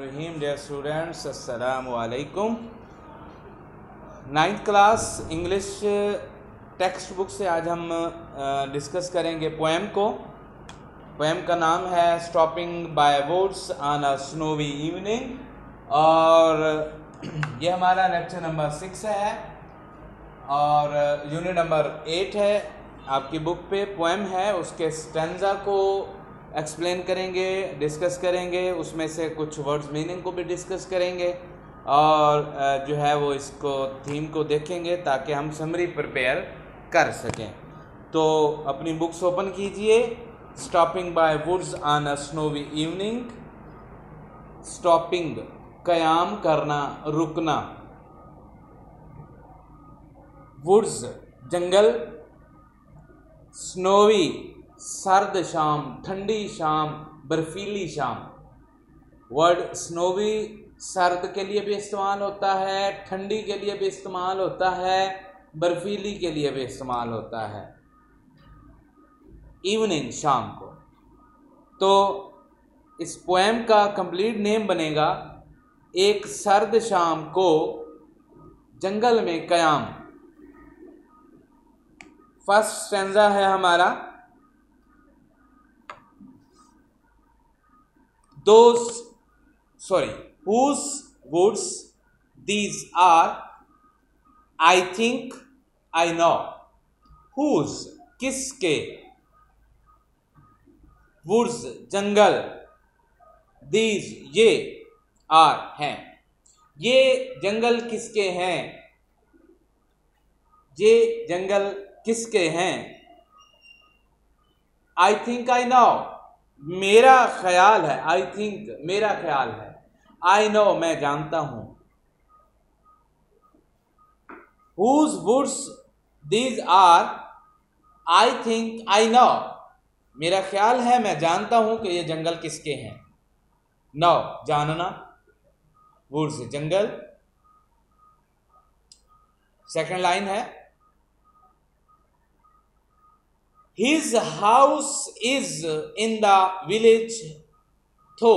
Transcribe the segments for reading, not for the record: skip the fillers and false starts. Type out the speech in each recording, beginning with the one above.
Bismillahirrahmanirrahim. Dear students, Assalamu alaikum. 9th class English text book से आज हम discuss करेंगे पोएम को. पोएम का नाम है stopping by woods on a snowy evening और ये हमारा लेक्चर नंबर 6 है और यूनिट नंबर 8 है. आपकी बुक पे पोएम है, उसके स्टैंजा को एक्सप्लेन करेंगे, डिस्कस करेंगे, उसमें से कुछ वर्ड्स मीनिंग को भी डिस्कस करेंगे और जो है वो इसको थीम को देखेंगे ताकि हम समरी प्रिपेयर कर सकें. तो अपनी बुक्स ओपन कीजिए. Stopping by woods on a snowy evening. Stopping कयाम करना, रुकना. वुड्स जंगल. स्नोवी सर्द शाम, ठंडी शाम, बर्फीली शाम. वर्ड स्नोवी सर्द के लिए भी इस्तेमाल होता है, ठंडी के लिए भी इस्तेमाल होता है, बर्फीली के लिए भी इस्तेमाल होता है. इवनिंग शाम को. तो इस पोएम का कंप्लीट नेम बनेगा एक सर्द शाम को जंगल में कयाम. फर्स्ट स्टैंजा है हमारा. Whose woods these are, I think I know. Whose किसके, woods जंगल, these ये, are हैं. ये जंगल किसके हैं, ये जंगल किसके हैं. I think I know, मेरा ख्याल है. आई थिंक मेरा ख्याल है. आई नो मैं जानता हूं. Whose woods these are, I think I know. मेरा ख्याल है, मैं जानता हूं कि ये जंगल किसके हैं. नो जानना, वुड्स जंगल. सेकंड लाइन है His house is in the village though.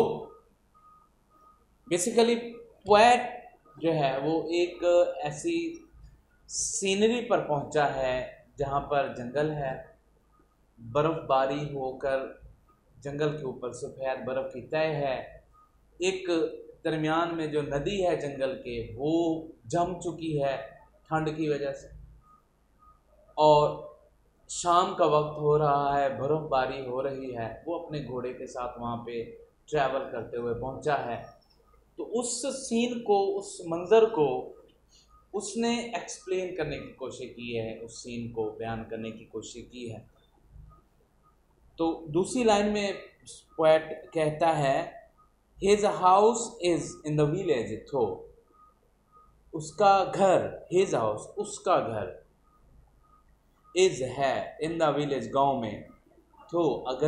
Basically poet जो है वो एक ऐसी सीनरी पर पहुंचा है जहां पर जंगल है. बर्फबारी होकर जंगल के ऊपर सफ़ेद बर्फ की तय है. एक दरमियान में जो नदी है जंगल के वो जम चुकी है ठंड की वजह से और शाम का वक्त हो रहा है, बर्फबारी हो रही है. वो अपने घोड़े के साथ वहाँ पे ट्रैवल करते हुए पहुँचा है. तो उस सीन को, उस मंज़र को उसने एक्सप्लेन करने की कोशिश की है, उस सीन को बयान करने की कोशिश की है. तो दूसरी लाइन में पोएट कहता है his house is in the village though. उसका घर, हिज हाउस उसका घर, इज है इन द विलेज गांव में, तो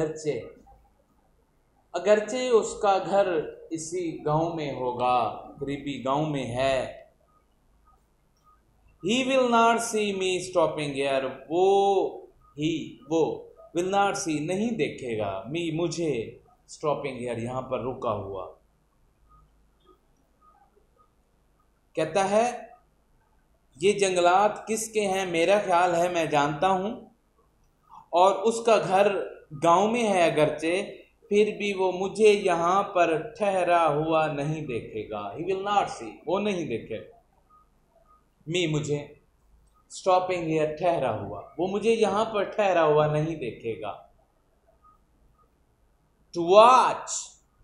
अगरचे उसका घर इसी गांव में होगा, करीबी गांव में है. He will not see me stopping here. वो will not see नहीं देखेगा, me मुझे, stopping here यहाँ पर रुका हुआ. कहता है ये जंगलात किसके हैं, मेरा ख्याल है, मैं जानता हूं. और उसका घर गांव में है अगरचे, फिर भी वो मुझे यहाँ पर ठहरा हुआ नहीं देखेगा. He will not see, वो नहीं देखेगा. मी मुझे, स्टॉपिंग हियर ठहरा हुआ, वो मुझे यहाँ पर ठहरा हुआ नहीं देखेगा. टू वॉच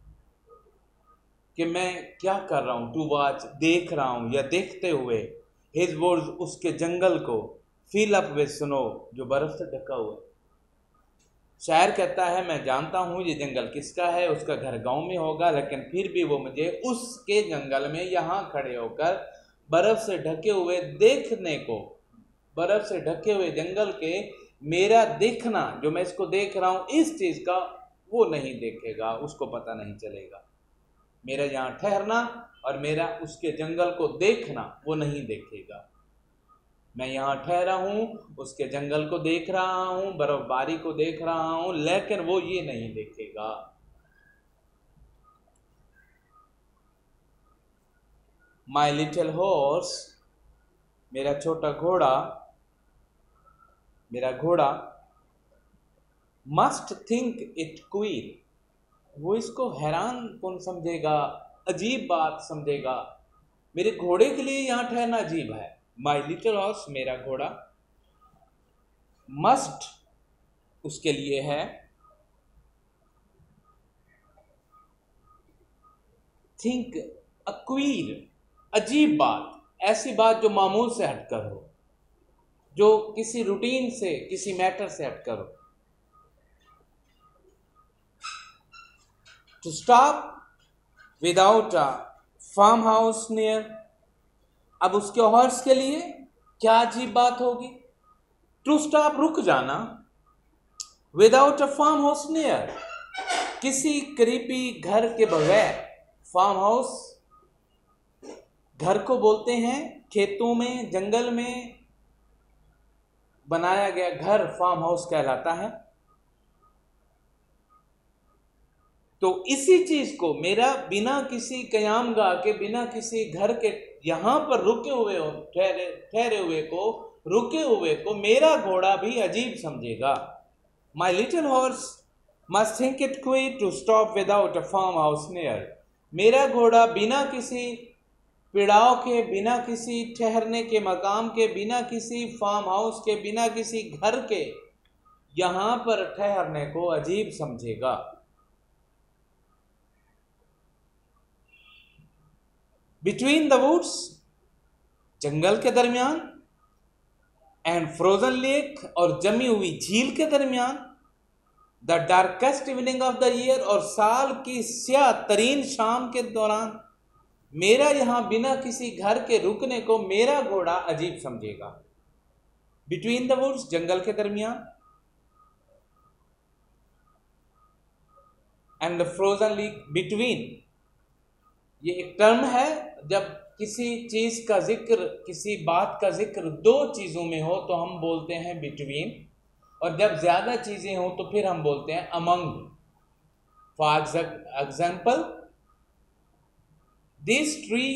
कि मैं क्या कर रहा हूं. टू वॉच देख रहा हूं या देखते हुए. हिज वुड्स उसके जंगल को. फिल अप विद स्नो जो बर्फ से ढका हुआ. शायर कहता है मैं जानता हूँ ये जंगल किसका है, उसका घर गांव में होगा, लेकिन फिर भी वो मुझे उसके जंगल में यहाँ खड़े होकर बर्फ से ढके हुए देखने को, बर्फ से ढके हुए जंगल के मेरा देखना, जो मैं इसको देख रहा हूँ इस चीज़ का, वो नहीं देखेगा, उसको पता नहीं चलेगा. मेरा यहाँ ठहरना और मेरा उसके जंगल को देखना वो नहीं देखेगा. मैं यहाँ ठहरा हूँ, उसके जंगल को देख रहा हूँ, बर्फबारी को देख रहा हूँ, लेकिन वो ये नहीं देखेगा. माई लिटिल हॉर्स, मेरा छोटा घोड़ा, मेरा घोड़ा, मस्ट थिंक इट क्वीर, वो इसको हैरान कौन समझेगा, अजीब बात समझेगा। मेरे घोड़े के लिए यहां ठहरना अजीब है। माई लिटिल हॉर्स, मेरा घोड़ा, मस्ट उसके लिए है, थिंक अ क्वीर, अजीब बात, ऐसी बात जो मामूल से हटकर हो, जो किसी रूटीन से, किसी मैटर से हटकर हो। To stop without a farm house near, अब उसके हॉर्स के लिए क्या अजीब बात होगी। टू स्टॉप, रुक जाना, without a farm house near, किसी करीबी घर के बगैर। फार्म हाउस घर को बोलते हैं, खेतों में, जंगल में बनाया गया घर फार्म हाउस कहलाता है। तो इसी चीज को मेरा बिना किसी कयामगाह के, बिना किसी घर के यहां पर रुके हुए हो, ठहरे हुए को, रुके हुए को मेरा घोड़ा भी अजीब समझेगा। My little horse must think it queer to stop without a farm house near, मेरा घोड़ा बिना किसी पिड़ाव के, बिना किसी ठहरने के मकाम के, बिना किसी फार्म हाउस के, बिना किसी घर के यहां पर ठहरने को अजीब समझेगा। बिटवीन द वुड्स, जंगल के दरमियान, एंड फ्रोजन लेक, और जमी हुई झील के दरमियान, the darkest evening of the year, और साल की स्याह तरीन शाम के दौरान मेरा यहां बिना किसी घर के रुकने को मेरा घोड़ा अजीब समझेगा। बिटवीन द वुड्स, जंगल के दरमियान, and the frozen lake, between ये एक टर्म है, जब किसी चीज का जिक्र, किसी बात का जिक्र दो चीजों में हो तो हम बोलते हैं बिटवीन, और जब ज्यादा चीजें हो तो फिर हम बोलते हैं among. For example, this tree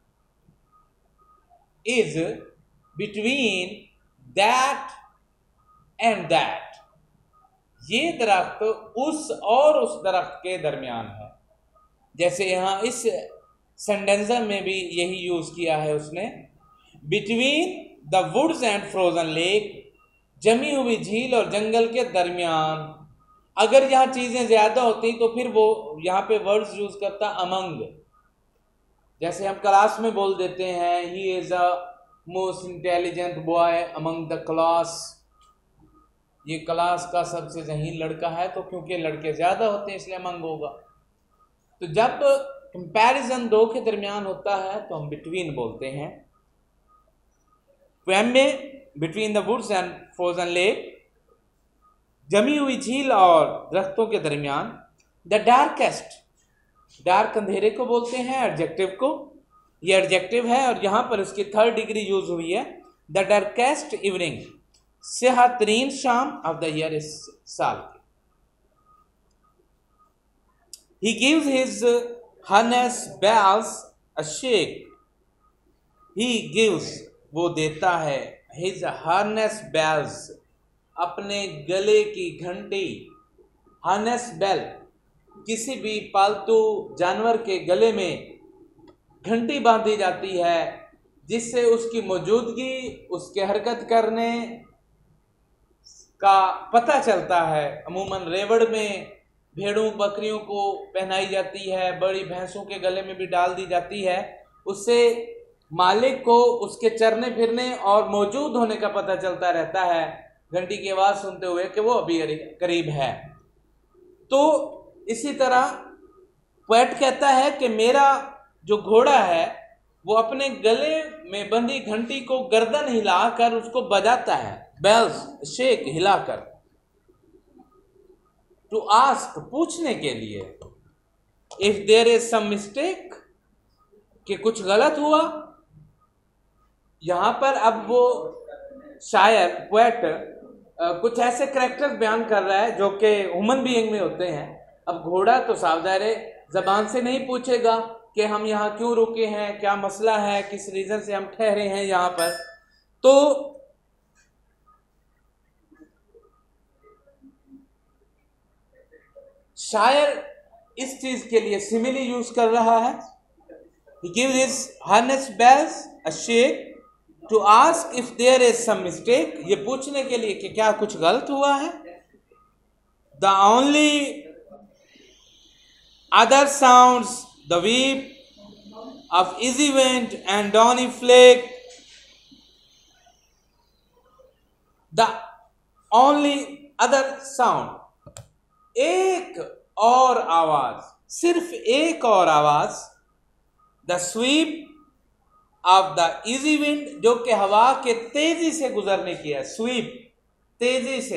is between that and that, ये दरख्त उस और उस दरख्त के दरमियान है। जैसे यहां इस सेंटेंस में भी यही यूज किया है उसने, between the woods and frozen lake, जमी हुई झील और जंगल के दरमियान। अगर यहां चीजें ज्यादा होती तो फिर वो यहां पे वर्ड्स यूज करता अमंग। जैसे हम क्लास में बोल देते हैं, he is a most intelligent boy among the class, ये क्लास का सबसे ज़हीन लड़का है, तो क्योंकि लड़के ज्यादा होते हैं इसलिए अमंग होगा। तो जब कंपैरिजन दो के दरमियान होता है तो हम बिटवीन बोलते हैं। पोएम में between the woods and frozen lake, जमी हुई झील और दरख्तों के दरमियान। द डार्केस्ट, डार्क अंधेरे को बोलते हैं, एडजेक्टिव को, ये एडजेक्टिव है और यहां पर इसकी थर्ड डिग्री यूज हुई है। द डार्केस्ट इवनिंग, स्याह तरीन शाम ऑफ द ईयर, इस साल की। He gives his harness bells a shake. He gives, वो देता है, his harness bells, अपने गले की घंटी। harness bell, किसी भी पालतू जानवर के गले में घंटी बांधी जाती है जिससे उसकी मौजूदगी, उसके हरकत करने का पता चलता है। अमूमन रेवड़ में भेड़ों बकरियों को पहनाई जाती है, बड़ी भैंसों के गले में भी डाल दी जाती है, उससे मालिक को उसके चरने फिरने और मौजूद होने का पता चलता रहता है, घंटी की आवाज़ सुनते हुए कि वो अभी करीब है। तो इसी तरह पोएट कहता है कि मेरा जो घोड़ा है वो अपने गले में बंधी घंटी को गर्दन हिलाकर उसको बजाता है, बेल्स शेक, हिलाकर, टू आस्क, पूछने के लिए, if there is some mistake, कि कुछ गलत हुआ। यहां पर अब वो शायर, पोएट कुछ ऐसे कैरेक्टर्स बयान कर रहा है जो कि ह्यूमन बीइंग में होते हैं। अब घोड़ा तो सावधान है, जबान से नहीं पूछेगा, कि हम यहाँ क्यों रुके हैं, क्या मसला है, किस रीजन से हम ठहरे हैं यहाँ पर। तो शायर इस चीज के लिए सिमिली यूज कर रहा है। He gives his harness bells a shake to ask if there is some mistake, ये पूछने के लिए कि क्या कुछ गलत हुआ है। The only other sounds the weep of easy wind and dawny flake, the only other sound, एक और आवाज, सिर्फ एक और आवाज, the sweep of the easy wind, जो कि हवा के तेजी से गुजरने की है, स्वीप तेजी से,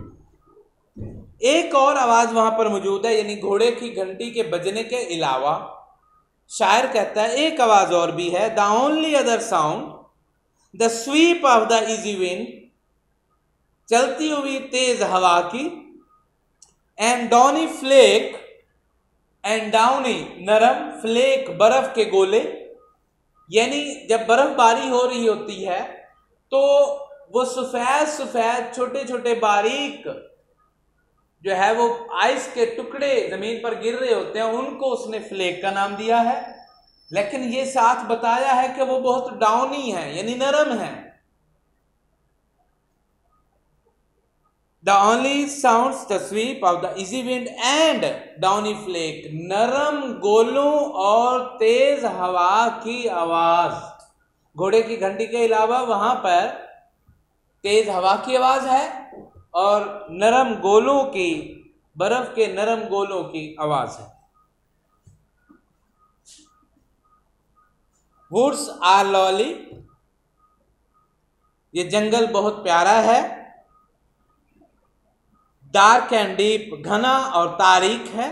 एक और आवाज वहां पर मौजूद है, यानी घोड़े की घंटी के बजने के अलावा शायर कहता है एक आवाज और भी है, the only other sound the sweep of the easy wind, चलती हुई तेज हवा की, and downy flake, and downy नरम, फ्लेक बर्फ के गोले, यानी जब बर्फबारी हो रही होती है तो वो सफेद सफेद छोटे छोटे बारीक जो है वो आइस के टुकड़े जमीन पर गिर रहे होते हैं, उनको उसने फ्लेक का नाम दिया है। लेकिन ये साथ बताया है कि वो बहुत डाउनी है, यानी नरम है। The only sounds the sweep of the easy wind and downy flake, नरम गोलों और तेज हवा की आवाज। घोड़े की घंटी के अलावा वहां पर तेज हवा की आवाज है और नरम गोलों की, बर्फ के नरम गोलों की आवाज है। वुड्स आर लॉली, ये जंगल बहुत प्यारा है। डार्क एंड डीप, घना और तारीख है।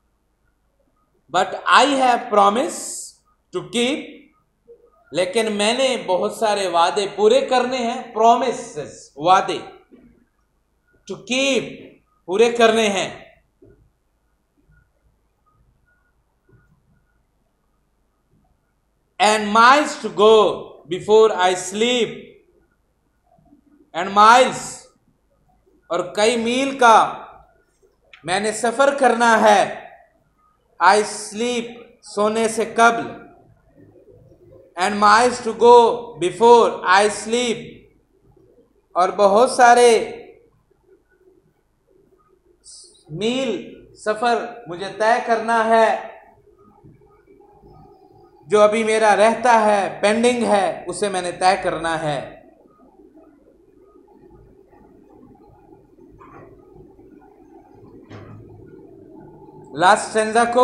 But I have promise to keep, लेकिन मैंने बहुत सारे वादे पूरे करने हैं। प्रॉमिसेस, वादे, टू कीप, पूरे करने हैं। And miles to go before I sleep, and miles, और कई मील का मैंने सफर करना है। आई स्लीप, सोने से कबल, and miles to go before I sleep, और बहुत सारे मील सफर मुझे तय करना है, जो अभी मेरा रहता है, पेंडिंग है, उसे मैंने तय करना है। लास्ट स्टेंजा को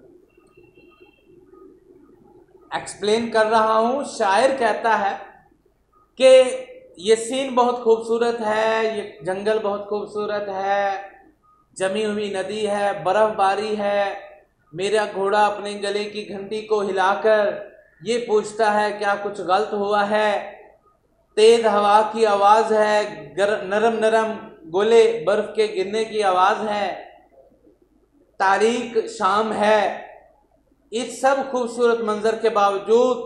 एक्सप्लेन कर रहा हूं। शायर कहता है कि ये सीन बहुत खूबसूरत है, ये जंगल बहुत खूबसूरत है, जमी हुई नदी है, बर्फबारी है, मेरा घोड़ा अपने गले की घंटी को हिलाकर ये पूछता है क्या कुछ गलत हुआ है, तेज हवा की आवाज़ है, नरम नरम गोले बर्फ के गिरने की आवाज़ है, तारीख शाम है। इस सब खूबसूरत मंजर के बावजूद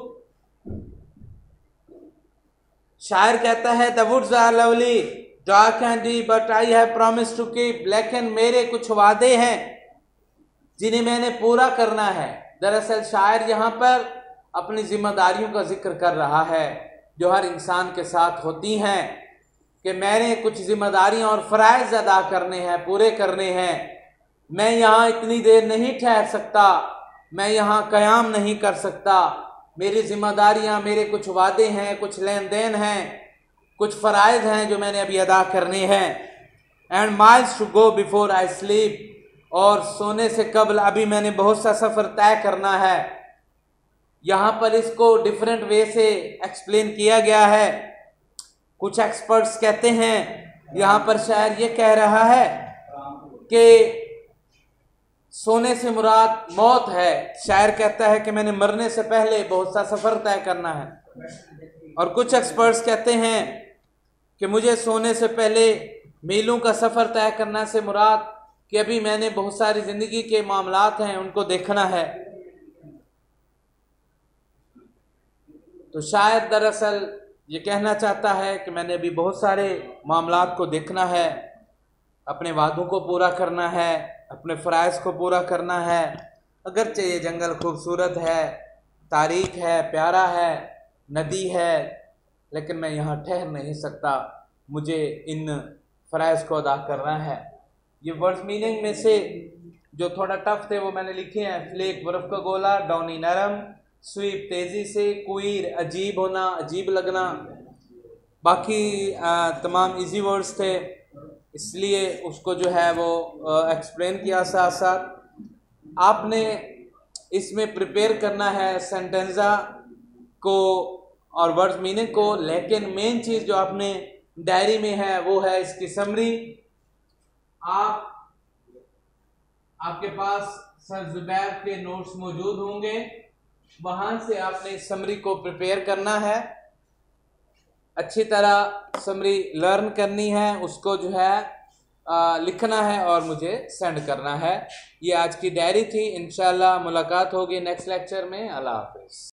शायर कहता है the woods are lovely dark and deep but I have promise to keep, लेकिन मेरे कुछ वादे हैं जिन्हें मैंने पूरा करना है। दरअसल शायर यहाँ पर अपनी जिम्मेदारियों का जिक्र कर रहा है जो हर इंसान के साथ होती हैं, कि मैंने कुछ जिम्मेदारियां और फ़राइज़ अदा करने हैं, पूरे करने हैं। मैं यहाँ इतनी देर नहीं ठहर सकता, मैं यहाँ क़याम नहीं कर सकता। मेरी जिम्मेदारियाँ, मेरे कुछ वादे हैं, कुछ लेन देन हैं, कुछ फ़राइज़ हैं जो मैंने अभी अदा करने हैं। And miles to go before I sleep, और सोने से कबल अभी मैंने बहुत सा सफ़र तय करना है। यहाँ पर इसको डिफरेंट वे से एक्सप्लेन किया गया है। कुछ एक्सपर्ट्स कहते हैं, यहाँ पर शायर ये कह रहा है कि सोने से मुराद मौत है। शायर कहता है कि मैंने मरने से पहले बहुत सा सफ़र तय करना है। और कुछ एक्सपर्ट्स कहते हैं कि मुझे सोने से पहले मीलों का सफ़र तय करना से मुराद कि अभी मैंने बहुत सारी ज़िंदगी के मामलात हैं उनको देखना है। तो शायद दरअसल ये कहना चाहता है कि मैंने अभी बहुत सारे मामलात को देखना है, अपने वादों को पूरा करना है, अपने फ़राइज़ को पूरा करना है। अगरचे ये जंगल खूबसूरत है, तारीख है, प्यारा है, नदी है, लेकिन मैं यहाँ ठहर नहीं सकता, मुझे इन फ़राइज़ को अदा करना है। ये वर्ड्स मीनिंग में से जो थोड़ा टफ थे वो मैंने लिखे हैं। फ्लेक बर्फ़ का गोला, डॉनी नरम, स्वीप तेज़ी से, कुईर अजीब होना, अजीब लगना। बाकी तमाम इजी वर्ड्स थे, इसलिए उसको जो है वो एक्सप्लेन किया। साथ साथ आपने इसमें प्रिपेयर करना है सेंटेंजा को और वर्ड्स मीनिंग को, लेकिन मेन चीज़ जो आपने डायरी में है वो है इसकी समरी। आपके पास सर ज़ुबैर के नोट्स मौजूद होंगे, वहाँ से आपने समरी को प्रिपेयर करना है, अच्छी तरह समरी लर्न करनी है, उसको जो है लिखना है और मुझे सेंड करना है। ये आज की डायरी थी। इंशाल्लाह मुलाकात होगी नेक्स्ट लेक्चर में। अल्लाह हाफ़िज़।